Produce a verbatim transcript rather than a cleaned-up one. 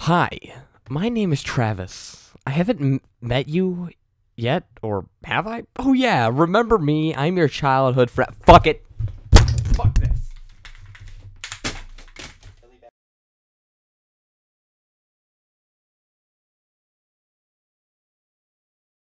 Hi, my name is Travis. I haven't m- met you yet, or have I? Oh yeah, remember me? I'm your childhood friend. Fuck it.